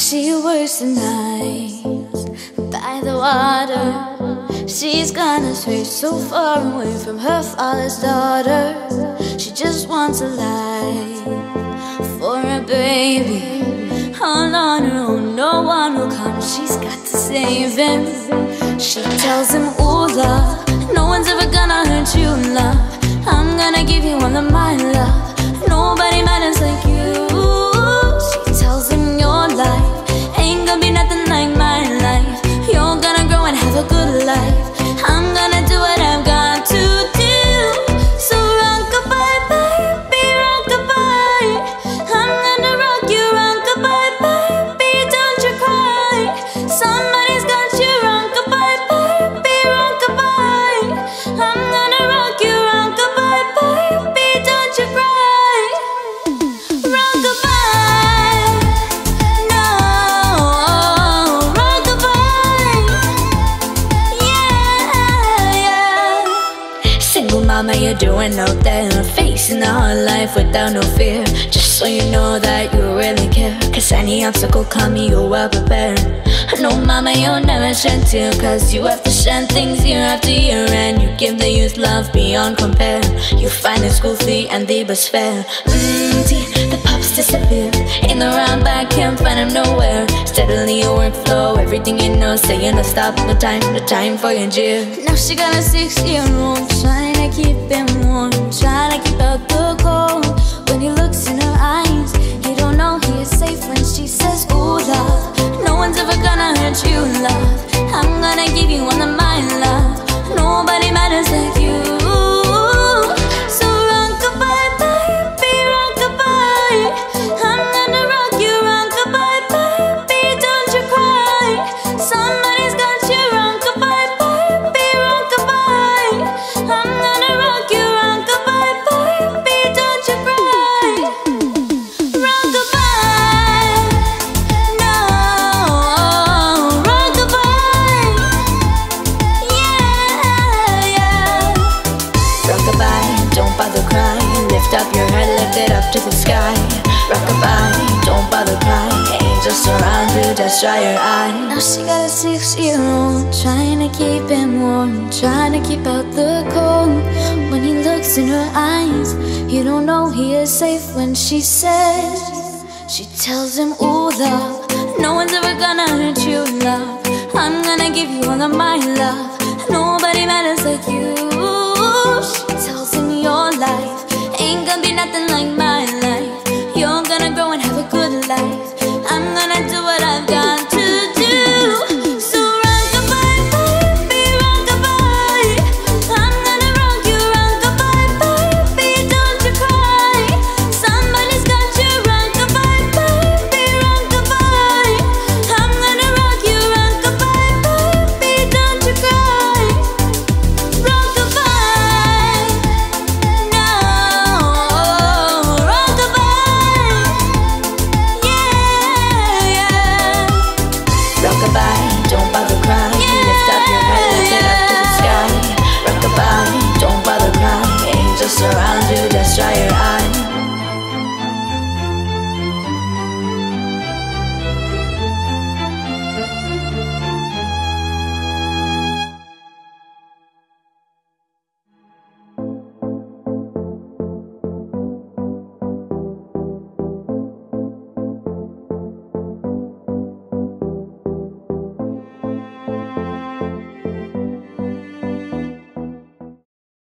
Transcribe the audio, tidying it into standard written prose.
She works the nights by the water. She's gonna stray so far away from her father's daughter. She just wants a life for a baby. All on her own, no one will come. She's got to save him. She tells him, ooh, love, no one's ever gonna hurt you, love. I'm gonna give you all of my love. Nobody matters like you. She tells him, your life ain't gonna be nothing like my life. You're gonna grow and have a good life. I'm gonna do what I've got to do. So rock-a-bye, baby, rock-a-bye. I'm gonna rock you, rock-a-bye, baby, don't you cry. Somebody's got you, rock-a-bye, baby, rock-a-bye. I'm gonna rock you, rock-a-bye, baby, don't you cry. Rock-a-bye, no, rock-a-bye, yeah. Single mama, you're doing out there, facing the hard life without no fear. Just so you know that you really care, 'cause any obstacle coming, you're well prepared. No mama, you'll never shed tear, 'cause you have to shed things year after year. And you give the youth love beyond compare. You find the school fee and the bus fare. The pups disappear in the round back, can't find them nowhere. Steadily your workflow, everything you know, saying no stop, no time for your jeer. Now she got a 6-year-old, trying to keep him warm, trying to keep out the cold. When he looks in her eyes, he don't know he is safe when she says, ooh, love, no one's ever gonna hurt you, love. I'm gonna give you all of my love. Nobody matters like you. So rock-a-bye, baby, rock-a-bye. I'm gonna rock you, rock-a-bye, baby, don't you cry. Somebody's got you, rock-a-bye, baby, rock-a-bye. I'm gonna rock you, rock-a-bye, baby, don't you cry. Rock-a-bye, no, rock-a-bye, yeah. Rock-a-bye, don't bother crying. Lift up your head, lift it up to the sky. Rock-a-bye, don't bother crying. Angels surround you, just dry your eye. Now she got a 6-year-old, trying to keep him warm, trying to keep out the cold. When he looks in her eyes, you don't know he is safe when she says, she tells him, ooh, love, no one's ever gonna hurt you, love. I'm gonna give you all of my love. Nobody matters like you. She tells him, your life ain't gonna be nothing like mine.